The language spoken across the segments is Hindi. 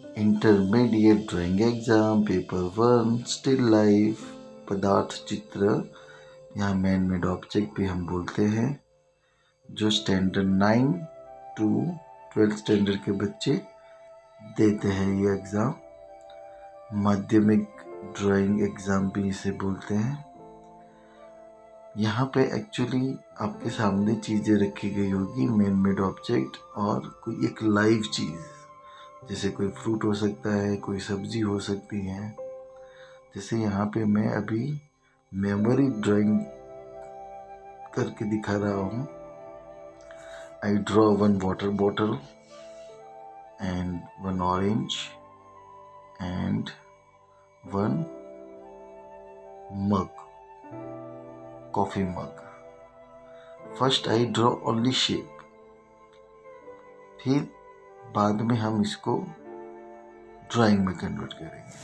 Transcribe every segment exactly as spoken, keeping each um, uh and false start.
Intermediate drawing exam paper one still life पदार्थ चित्र, यहाँ मैन मेड ऑब्जेक्ट भी हम बोलते हैं, जो standard nine to twelfth standard के बच्चे देते हैं ये एग्ज़ाम। माध्यमिक ड्राइंग एग्ज़ाम भी इसे बोलते हैं। यहाँ पे एक्चुअली आपके सामने चीज़ें रखी गई होगी, मैन मेड ऑब्जेक्ट और कोई एक लाइव चीज़, जैसे कोई फ्रूट हो सकता है, कोई सब्जी हो सकती है। जैसे यहाँ पे मैं अभी मेमोरी ड्राइंग करके दिखा रहा हूँ। I draw one water bottle and one orange and one mug, coffee mug. First I draw only shape, फिर बाद में हम इसको ड्राइंग में कन्वर्ट करेंगे।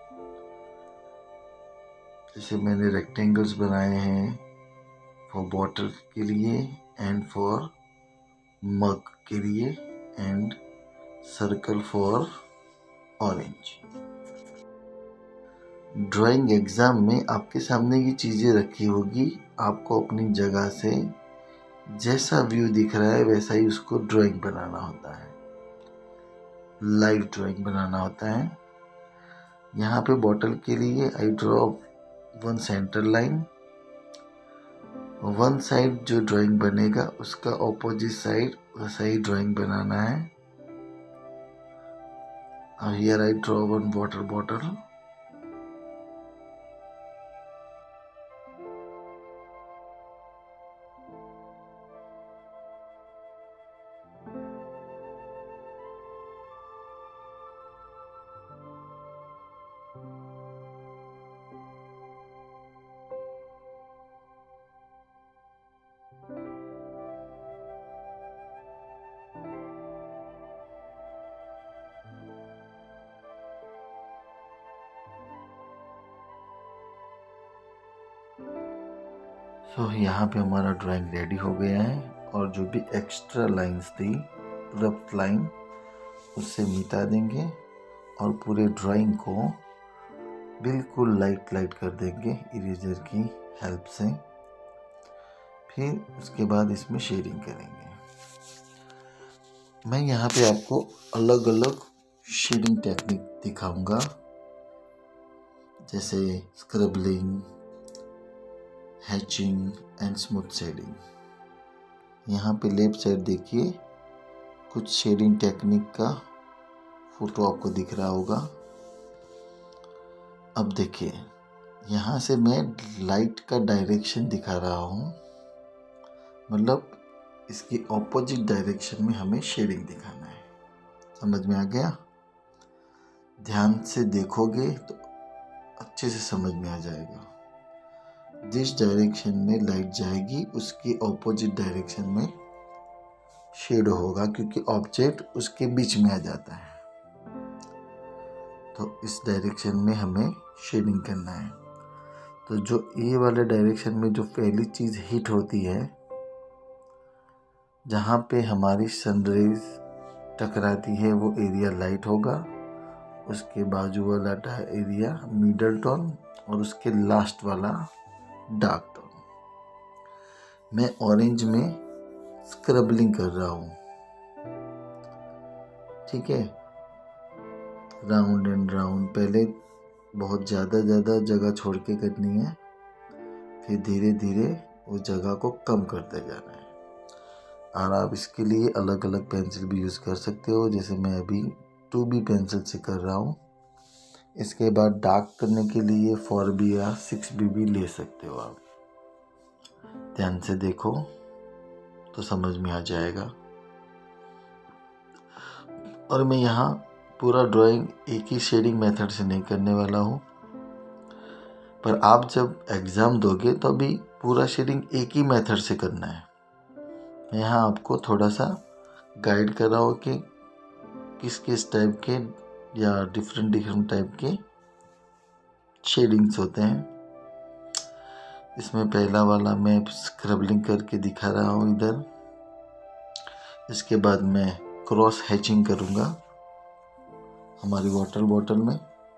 जैसे मैंने रेक्टेंगल्स बनाए हैं फॉर बॉटल के लिए एंड फॉर मग के लिए and circle for orange. Drawing exam में आपके सामने ये चीज़ें रखी होगी, आपको अपनी जगह से जैसा व्यू दिख रहा है वैसा ही उसको ड्राइंग बनाना होता है, लाइव ड्राइंग बनाना होता है। यहाँ पे बॉटल के लिए I draw one center line, one side जो ड्राइंग बनेगा उसका ऑपोजिट साइड वैसा ही ड्राइंग बनाना है। और here I draw one water bottle, so so, यहाँ पे हमारा ड्राइंग रेडी हो गया है। और जो भी एक्स्ट्रा लाइंस थी रफ लाइन उससे मिटा देंगे और पूरे ड्राइंग को बिल्कुल लाइट लाइट कर देंगे इरेजर की हेल्प से। फिर उसके बाद इसमें शेडिंग करेंगे। मैं यहाँ पे आपको अलग अलग शेडिंग टेक्निक दिखाऊंगा, जैसे scribbling, hatching and smooth shading. यहाँ पे लेफ्ट साइड देखिए, कुछ शेडिंग टेक्निक का फोटो आपको दिख रहा होगा। अब देखिए, यहाँ से मैं लाइट का डायरेक्शन दिखा रहा हूँ, मतलब इसकी ऑपोजिट डायरेक्शन में हमें शेडिंग दिखाना है। समझ में आ गया? ध्यान से देखोगे तो अच्छे से समझ में आ जाएगा। जिस डायरेक्शन में लाइट जाएगी उसकी ऑपोजिट डायरेक्शन में शेड होगा, क्योंकि ऑब्जेक्ट उसके बीच में आ जाता है। तो इस डायरेक्शन में हमें शेडिंग करना है। तो जो ये वाले डायरेक्शन में जो पहली चीज़ हिट होती है, जहाँ पे हमारी सनरेज टकराती है, वो एरिया लाइट होगा। उसके बाजू वाला एरिया मिडल टोन और उसके लास्ट वाला डार्क टोन। मैं ऑरेंज में स्क्रबलिंग कर रहा हूँ, ठीक है, राउंड एंड राउंड। पहले बहुत ज़्यादा ज़्यादा जगह छोड़ के करनी है, फिर धीरे धीरे उस जगह को कम करते जाना है। और आप इसके लिए अलग अलग पेंसिल भी यूज़ कर सकते हो, जैसे मैं अभी टू बी पेंसिल से कर रहा हूँ। इसके बाद डार्क करने के लिए फोर बी या सिक्स बी भी ले सकते हो आप। ध्यान से देखो तो समझ में आ जाएगा। और मैं यहाँ पूरा ड्राइंग एक ही शेडिंग मेथड से नहीं करने वाला हूँ, पर आप जब एग्ज़ाम दोगे तो भी पूरा शेडिंग एक ही मेथड से करना है। मैं यहाँ आपको थोड़ा सा गाइड कर रहा हूँ कि किस किस टाइप के या डिफरेंट डिफरेंट टाइप के शेडिंग्स होते हैं। इसमें पहला वाला मैं स्क्रबलिंग करके दिखा रहा हूँ इधर। इसके बाद मैं क्रॉस हैचिंग करूँगा हमारी वाटर बॉटल में।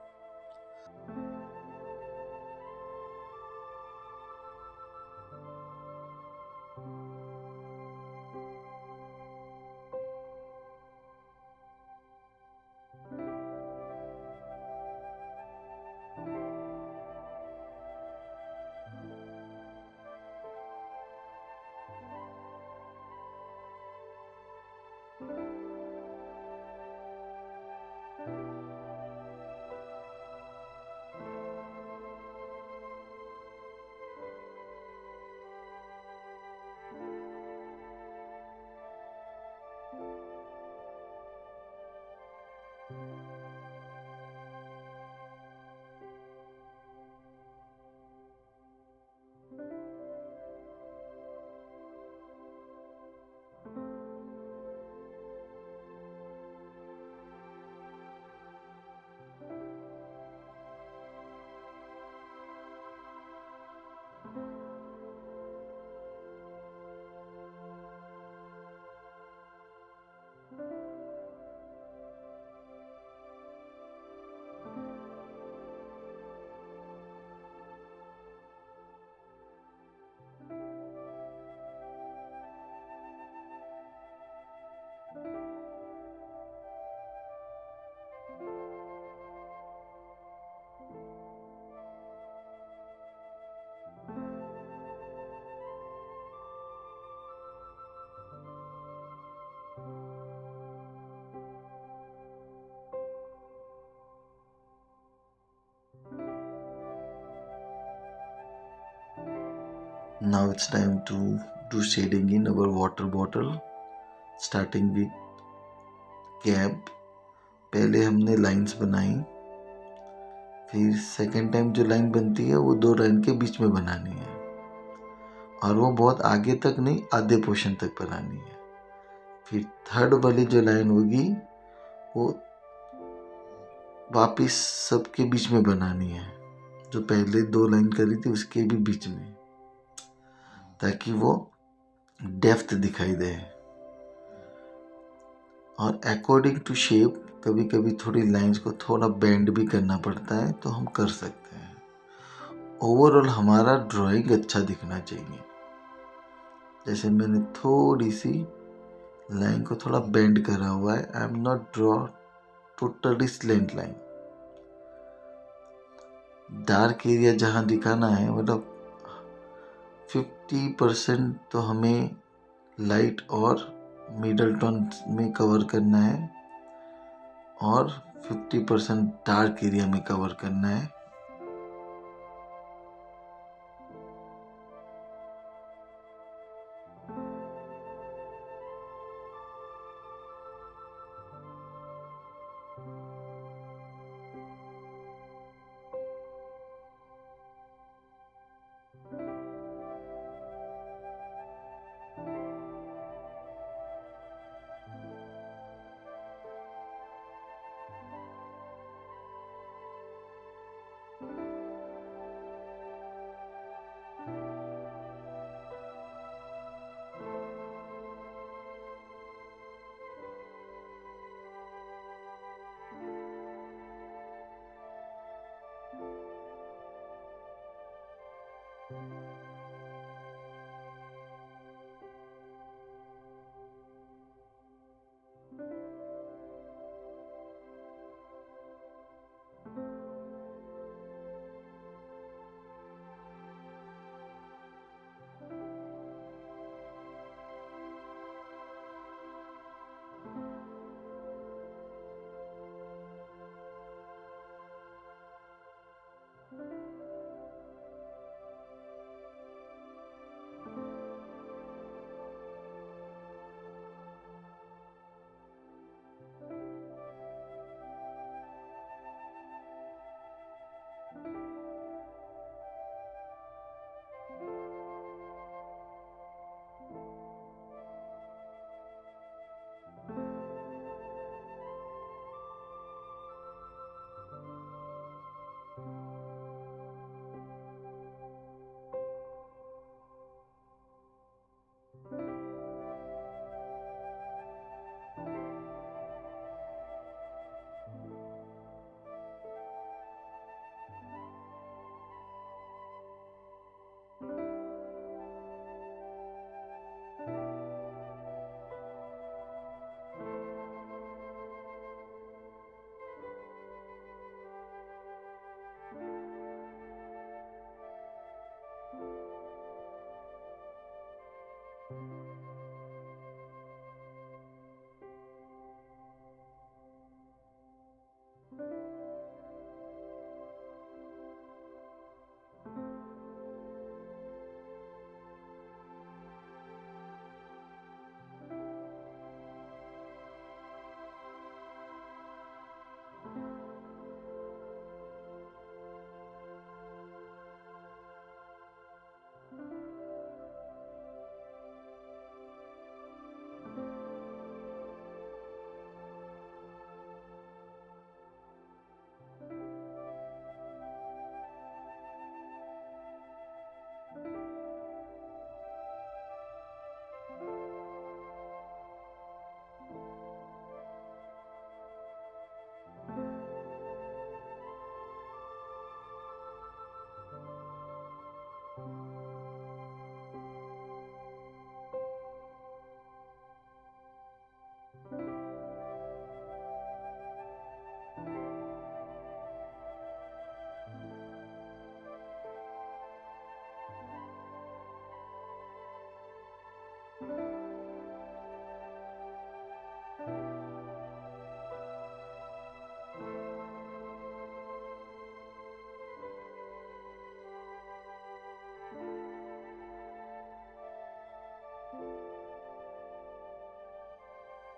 Now it's time to do shading in our water bottle, starting with cap. पहले हमने लाइंस बनाई, फिर सेकेंड टाइम जो लाइन बनती है वो दो लाइन के बीच में बनानी है, और वो बहुत आगे तक नहीं, आधे पोर्शन तक बनानी है। फिर थर्ड वाली जो लाइन होगी वो वापिस सबके बीच में बनानी है, जो पहले दो लाइन करी थी उसके भी बीच में, ताकि वो डेप्थ दिखाई दे। और अकॉर्डिंग टू शेप कभी कभी थोड़ी लाइंस को थोड़ा बेंड भी करना पड़ता है, तो हम कर सकते हैं। ओवरऑल हमारा ड्राइंग अच्छा दिखना चाहिए। जैसे मैंने थोड़ी सी लाइन को थोड़ा बेंड करा हुआ है, I am not draw totally slant line. Dark area जहाँ दिखाना है, मतलब फिफ्टी परसेंट तो हमें लाइट और मिडल टोन में कवर करना है, और फिफ्टी परसेंट डार्क एरिया में कवर करना है।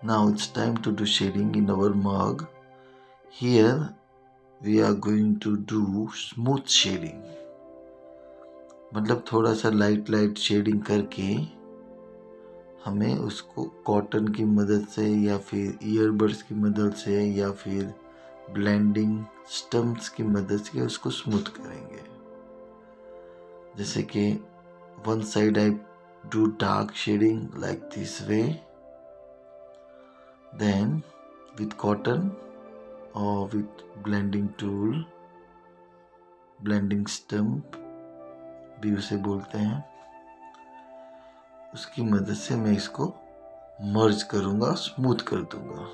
Now it's time to do shading in our mug. Here we are going to do smooth shading, मतलब थोड़ा सा लाइट लाइट शेडिंग करके हमें उसको कॉटन की मदद से या फिर ईयरबड्स की मदद से या फिर ब्लेंडिंग स्टम्प्स की मदद से उसको स्मूथ करेंगे. जैसे कि one side I do dark shading like this way, then with cotton और with blending tool, blending stump भी उसे बोलते हैं, उसकी मदद से मैं इसको मर्ज करूंगा, स्मूथ कर दूंगा.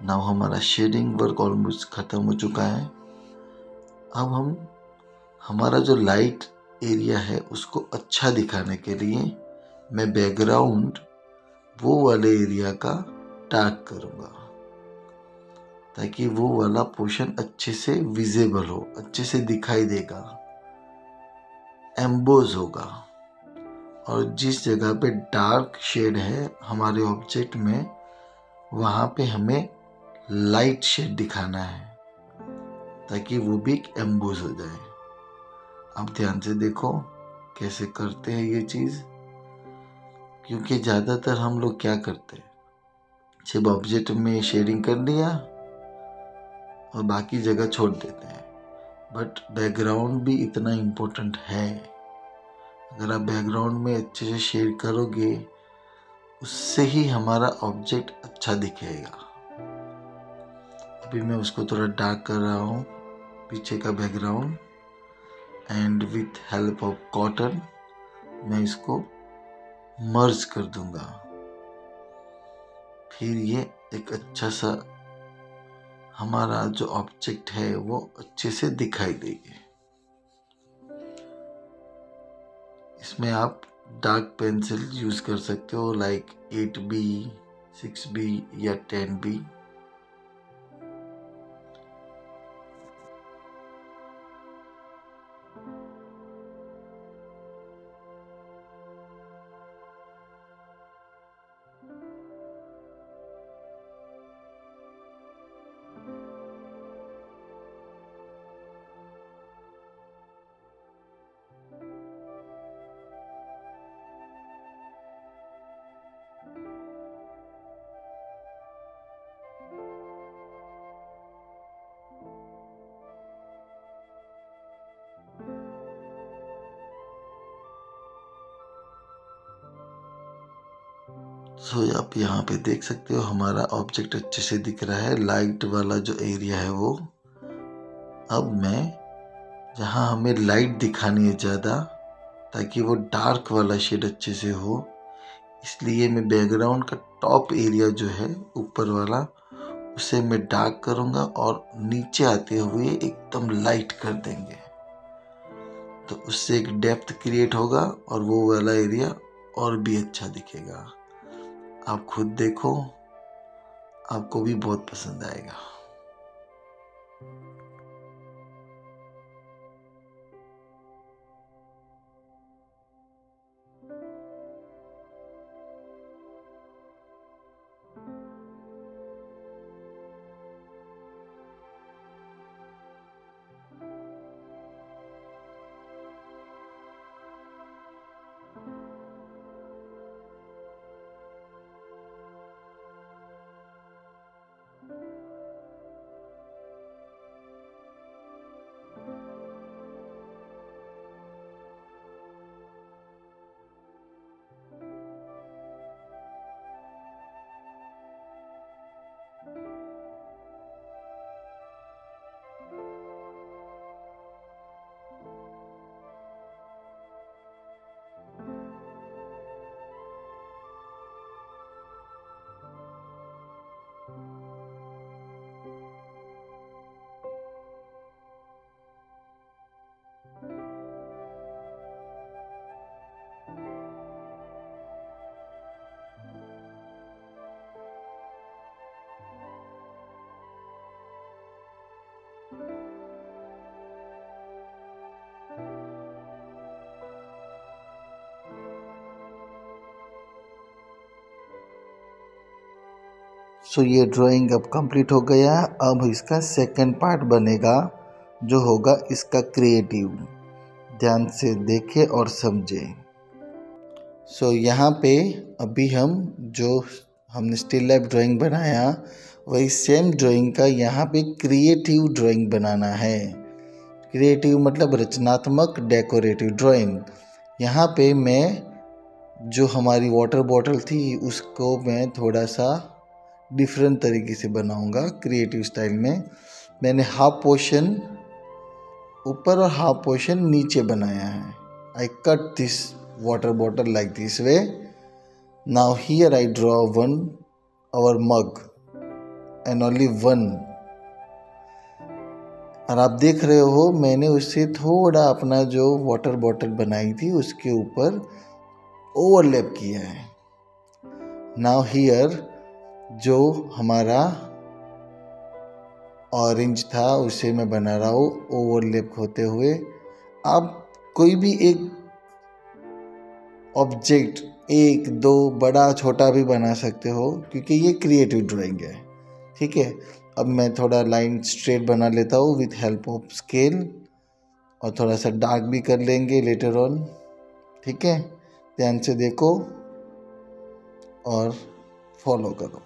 नाउ हमारा शेडिंग वर्क ऑलमोस्ट ख़त्म हो चुका है। अब हम हमारा जो लाइट एरिया है उसको अच्छा दिखाने के लिए मैं बैकग्राउंड वो वाले एरिया का डार्क करूँगा ताकि वो वाला पोर्शन अच्छे से विजिबल हो, अच्छे से दिखाई देगा, एम्बोज होगा। और जिस जगह पे डार्क शेड है हमारे ऑब्जेक्ट में, वहाँ पे हमें लाइट शेड दिखाना है ताकि वो भी एम्बोज हो जाए। अब ध्यान से देखो कैसे करते हैं ये चीज़, क्योंकि ज़्यादातर हम लोग क्या करते हैं, सिर्फ ऑब्जेक्ट में शेडिंग कर दिया और बाकी जगह छोड़ देते हैं। बट बैकग्राउंड भी इतना इम्पोर्टेंट है। अगर आप बैकग्राउंड में अच्छे से शेड करोगे उससे ही हमारा ऑब्जेक्ट अच्छा दिखेगा। अभी मैं उसको थोड़ा डार्क कर रहा हूँ पीछे का background, and with help of cotton मैं इसको मर्ज कर दूंगा। फिर ये एक अच्छा सा हमारा जो ऑब्जेक्ट है वो अच्छे से दिखाई देगी। इसमें आप डार्क पेंसिल यूज कर सकते हो, like eight B, six B या टेन बी। सो so, आप यहाँ पे देख सकते हो हमारा ऑब्जेक्ट अच्छे से दिख रहा है। लाइट वाला जो एरिया है वो, अब मैं जहाँ हमें लाइट दिखानी है ज़्यादा ताकि वो डार्क वाला शेड अच्छे से हो, इसलिए मैं बैकग्राउंड का टॉप एरिया जो है ऊपर वाला उसे मैं डार्क करूँगा और नीचे आते हुए एकदम लाइट कर देंगे। तो उससे एक डेप्थ क्रिएट होगा और वो वाला एरिया और भी अच्छा दिखेगा। आप खुद देखो, आपको भी बहुत पसंद आएगा। सो so, ये ड्राइंग अब कंप्लीट हो गया। अब इसका सेकंड पार्ट बनेगा जो होगा इसका क्रिएटिव। ध्यान से देखें और समझें। सो so, यहाँ पे अभी हम जो हमने स्टिल लाइफ ड्राइंग बनाया वही सेम ड्राइंग का यहाँ पे क्रिएटिव ड्राइंग बनाना है। क्रिएटिव मतलब रचनात्मक डेकोरेटिव ड्राइंग। यहाँ पे मैं जो हमारी वाटर बॉटल थी उसको मैं थोड़ा सा डिफरेंट तरीके से बनाऊंगा क्रिएटिव स्टाइल में। मैंने हाफ पोर्शन ऊपर और हाफ पोर्शन नीचे बनाया है। I cut this water bottle like this way. Now here I draw one our mug. And only one. और आप देख रहे हो मैंने उससे थोड़ा अपना जो वाटर बॉटल बनाई थी उसके ऊपर ओवरलैप किया है। नाउ हियर जो हमारा ऑरेंज था उसे मैं बना रहा हूँ ओवरलैप होते हुए। आप कोई भी एक ऑब्जेक्ट, एक दो बड़ा छोटा भी बना सकते हो क्योंकि ये क्रिएटिव ड्राइंग है। ठीक है, अब मैं थोड़ा लाइन स्ट्रेट बना लेता हूँ विथ हेल्प ऑफ स्केल, और थोड़ा सा डार्क भी कर लेंगे लेटर ऑन। ठीक है, ध्यान से देखो और फॉलो करो।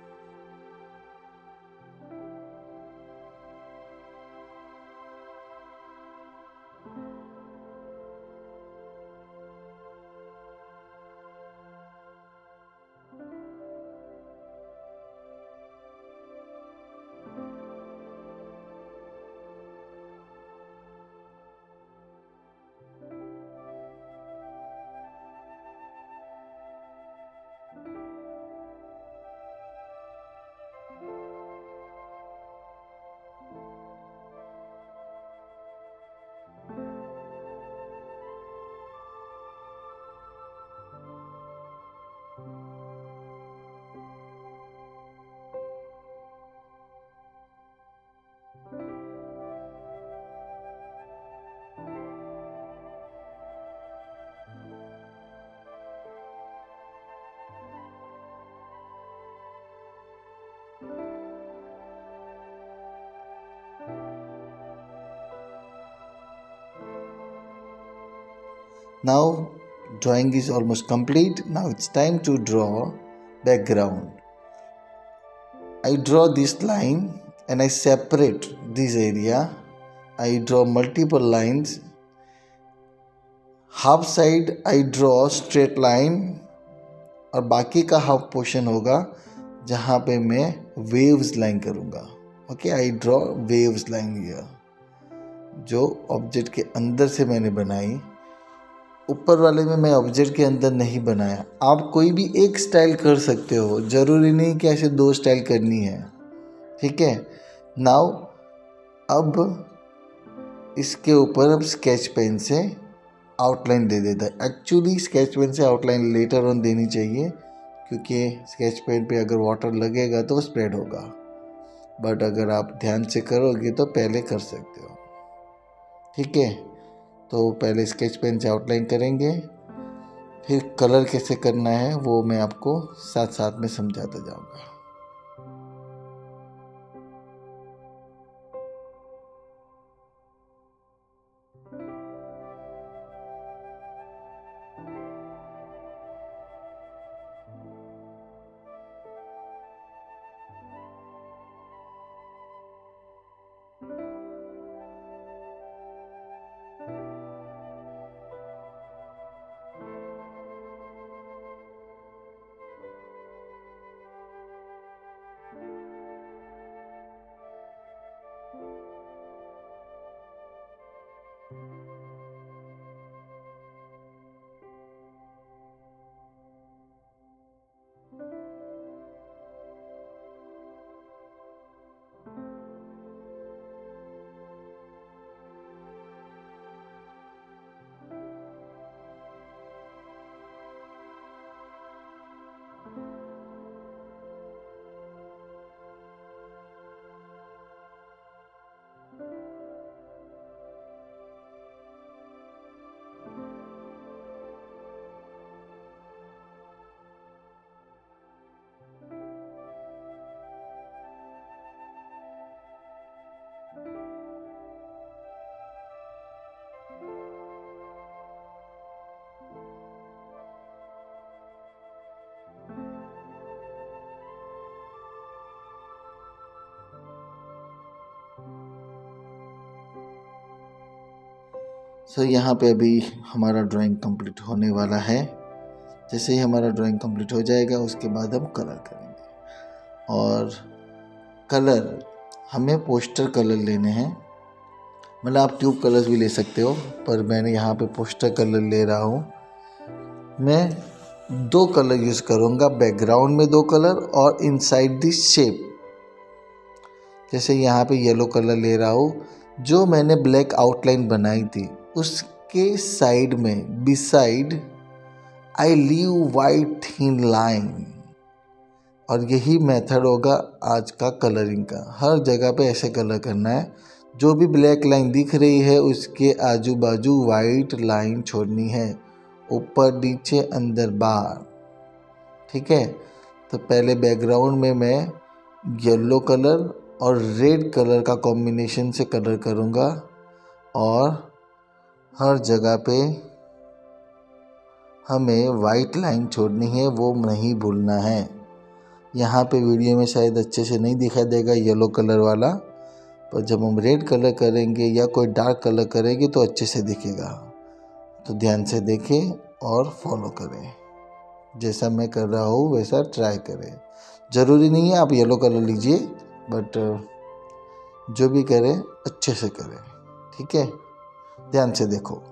Now drawing is almost complete. Now it's time to draw background. I draw this line and I separate this area. I draw multiple lines. Half side I draw straight line और बाकी का हाफ पोर्शन होगा जहाँ पे मैं वेव्स लाइन करूँगा. Okay, I draw waves line here, जो ऑब्जेक्ट के अंदर से मैंने बनाई. ऊपर वाले में मैं ऑब्जेक्ट के अंदर नहीं बनाया. आप कोई भी एक स्टाइल कर सकते हो, ज़रूरी नहीं कि ऐसे दो स्टाइल करनी है. ठीक है. नाउ अब इसके ऊपर अब स्केच पेन से आउटलाइन दे देता है. एक्चुअली स्केच पेन से आउटलाइन लेटर ऑन देनी चाहिए, क्योंकि स्केच पेन पे अगर वाटर लगेगा तो स्प्रेड होगा. बट अगर आप ध्यान से करोगे तो पहले कर सकते हो. ठीक है. तो पहले स्केच पेन से आउटलाइन करेंगे, फिर कलर कैसे करना है वो मैं आपको साथ साथ में समझाता जाऊंगा. सो so, यहाँ पे अभी हमारा ड्राइंग कंप्लीट होने वाला है. जैसे ही हमारा ड्राइंग कंप्लीट हो जाएगा उसके बाद हम कलर करेंगे. और कलर हमें पोस्टर कलर लेने हैं. मतलब आप ट्यूब कलर्स भी ले सकते हो, पर मैंने यहाँ पे पोस्टर कलर ले रहा हूँ. मैं दो कलर यूज़ करूँगा, बैकग्राउंड में दो कलर और इनसाइड द शेप जैसे यहाँ पे येलो कलर ले रहा हूँ, जो मैंने ब्लैक आउटलाइन बनाई थी उसके साइड में beside I leave white thin line. और यही मेथड होगा आज का कलरिंग का। हर जगह पे ऐसे कलर करना है। जो भी ब्लैक लाइन दिख रही है उसके आजू बाजू वाइट लाइन छोड़नी है, ऊपर नीचे अंदर बाहर। ठीक है, तो पहले बैकग्राउंड में मैं येलो कलर और रेड कलर का कॉम्बिनेशन से कलर करूँगा और हर जगह पे हमें वाइट लाइन छोड़नी है, वो नहीं भूलना है। यहाँ पे वीडियो में शायद अच्छे से नहीं दिखाई देगा येलो कलर वाला, पर जब हम रेड कलर करेंगे या कोई डार्क कलर करेंगे तो अच्छे से दिखेगा। तो ध्यान से देखें और फॉलो करें। जैसा मैं कर रहा हूँ वैसा ट्राई करें। ज़रूरी नहीं है आप येलो कलर लीजिए, बट जो भी करें अच्छे से करें। ठीक है, ध्यान से देखो।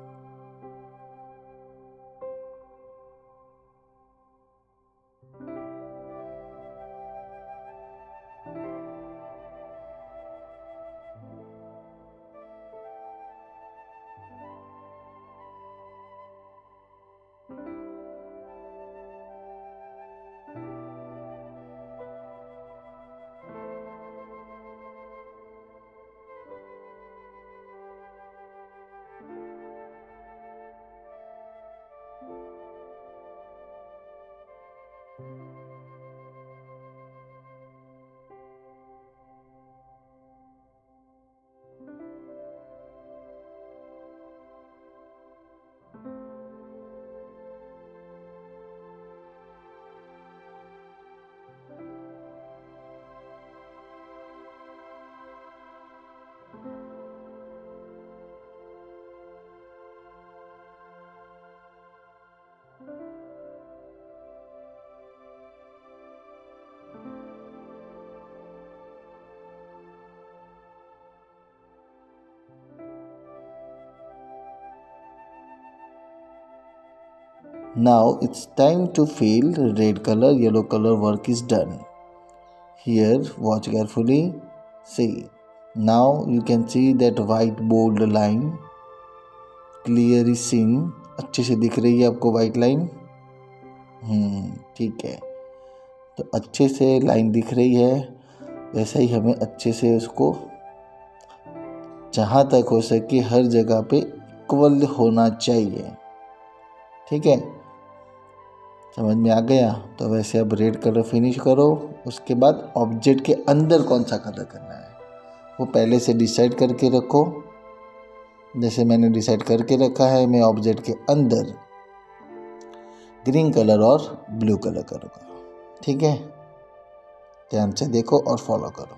Now it's time to fill red color, yellow color work is done. Here, watch carefully. See, now you can see that white bold line clearly seen. अच्छे से दिख रही है आपको वाइट लाइन। हम्म ठीक है, तो अच्छे से लाइन दिख रही है, वैसा ही हमें अच्छे से उसको जहाँ तक हो सके हर जगह पे इक्वल होना चाहिए। ठीक है, समझ में आ गया? तो वैसे अब रेड कलर फिनिश करो। उसके बाद ऑब्जेक्ट के अंदर कौन सा कलर करना है वो पहले से डिसाइड करके रखो। जैसे मैंने डिसाइड करके रखा है, मैं ऑब्जेक्ट के अंदर ग्रीन कलर और ब्लू कलर करूँगा। ठीक है, ध्यान से देखो और फॉलो करो।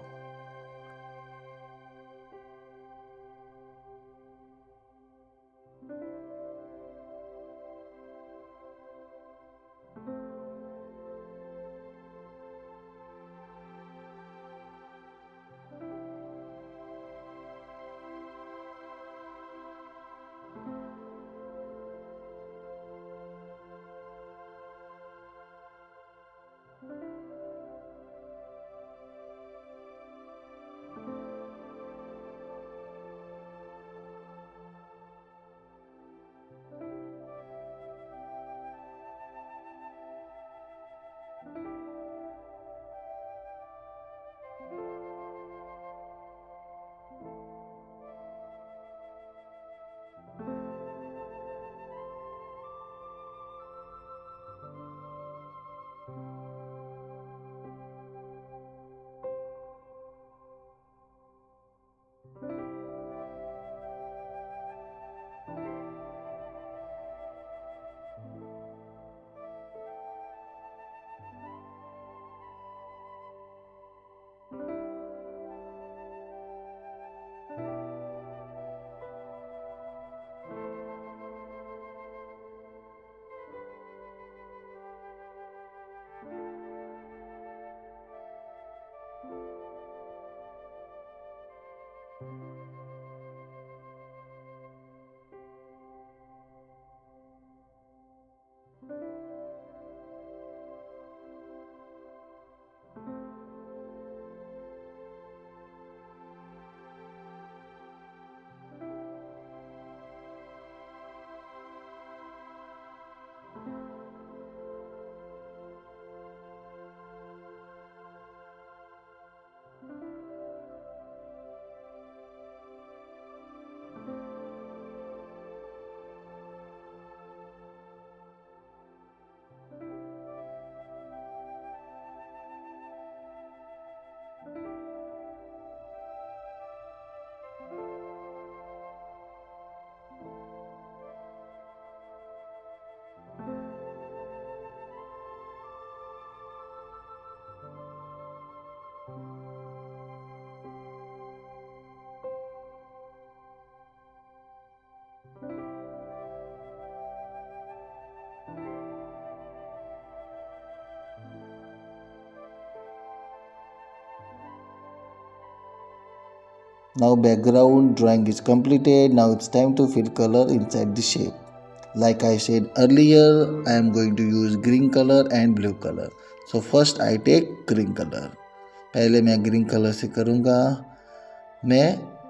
Now background drawing is completed. Now it's time to fill color inside the shape. Like I said earlier, I am going to use green color and blue color. So first I take green color. पहले मैं ग्रीन कलर से करूँगा. मैं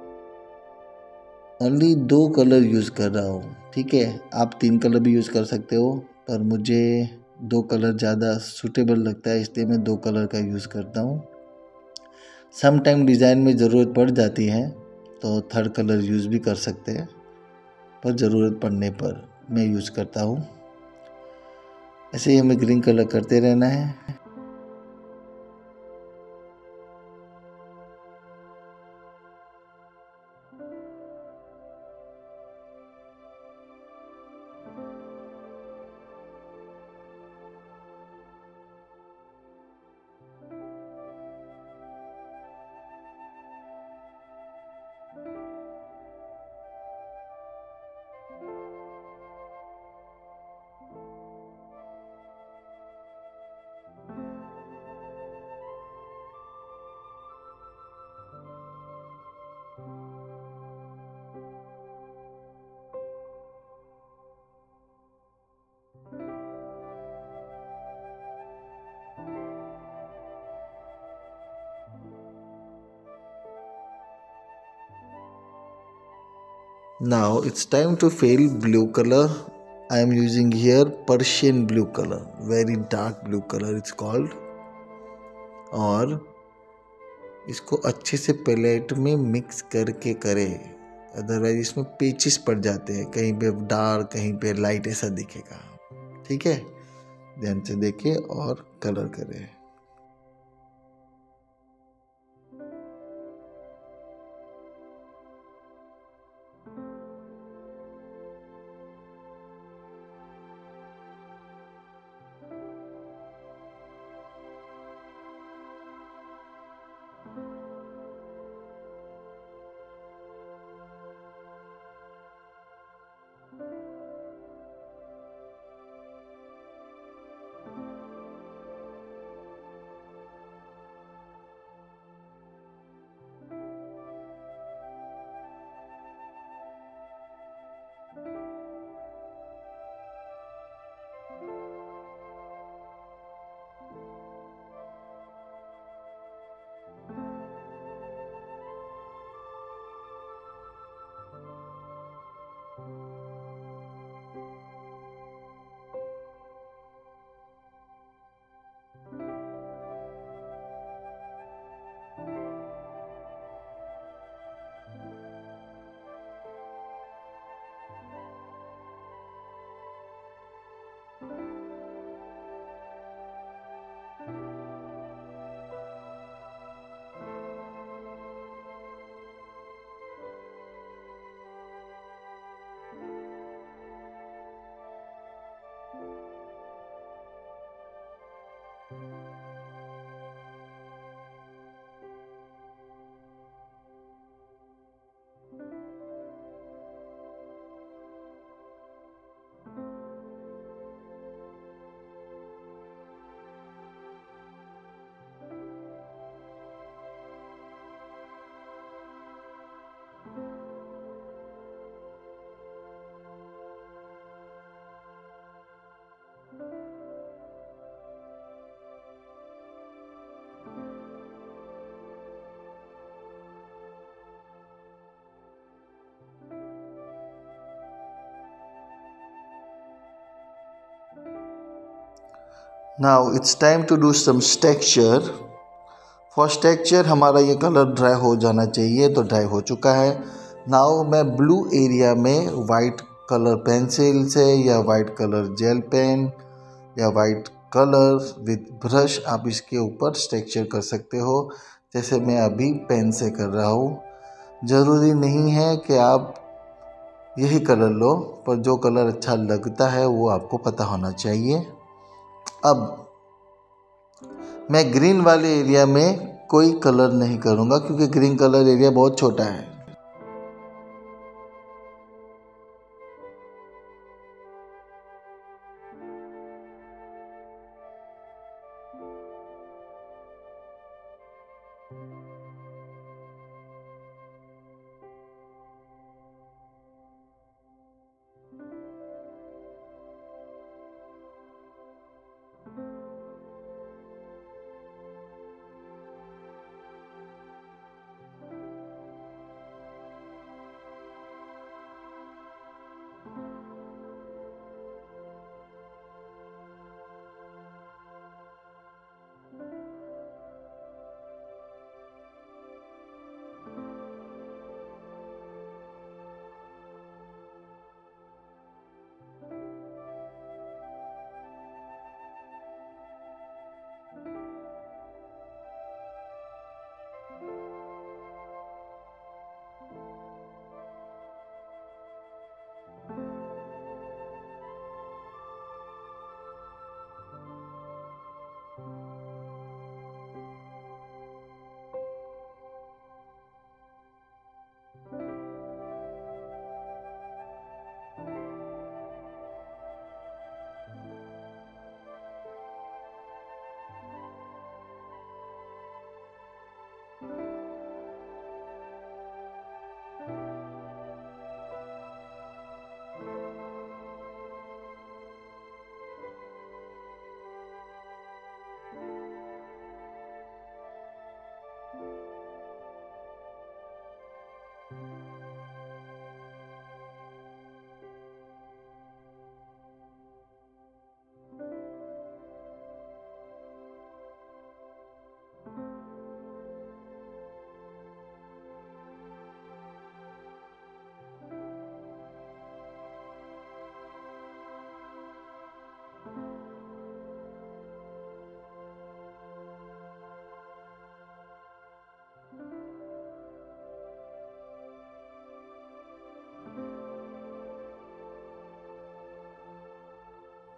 ओनली दो कलर यूज़ कर रहा हूँ. ठीक है, आप तीन कलर भी यूज़ कर सकते हो, पर मुझे दो कलर ज़्यादा सूटेबल लगता है, इसलिए मैं दो कलर का यूज़ करता हूँ. सम टाइम डिज़ाइन में ज़रूरत पड़ जाती है तो थर्ड कलर यूज़ भी कर सकते हैं, पर ज़रूरत पड़ने पर मैं यूज़ करता हूँ. ऐसे ही हमें ग्रीन कलर करते रहना है. Now it's time to fill blue color. I am using here Persian blue color, very dark blue color it's called. और इसको अच्छे से पैलेट में मिक्स करके करें, अदरवाइज इसमें पेचेस पड़ जाते हैं, कहीं पे डार्क कहीं पे लाइट ऐसा दिखेगा. ठीक है, ध्यान से देखिए और कलर करें. Now it's time to do some texture. First texture हमारा ये कलर ड्राई हो जाना चाहिए, तो ड्राई हो चुका है. नाउ मैं ब्लू एरिया में वाइट कलर पेंसिल से या वाइट कलर जेल पेन या वाइट कलर विद ब्रश आप इसके ऊपर टेक्सचर कर सकते हो, जैसे मैं अभी पेन से कर रहा हूँ. ज़रूरी नहीं है कि आप यही कलर लो, पर जो कलर अच्छा लगता है वो आपको पता होना चाहिए. अब मैं ग्रीन वाले एरिया में कोई कलर नहीं करूँगा, क्योंकि ग्रीन कलर एरिया बहुत छोटा है.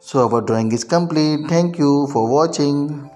So our drawing is complete. Thank you for watching.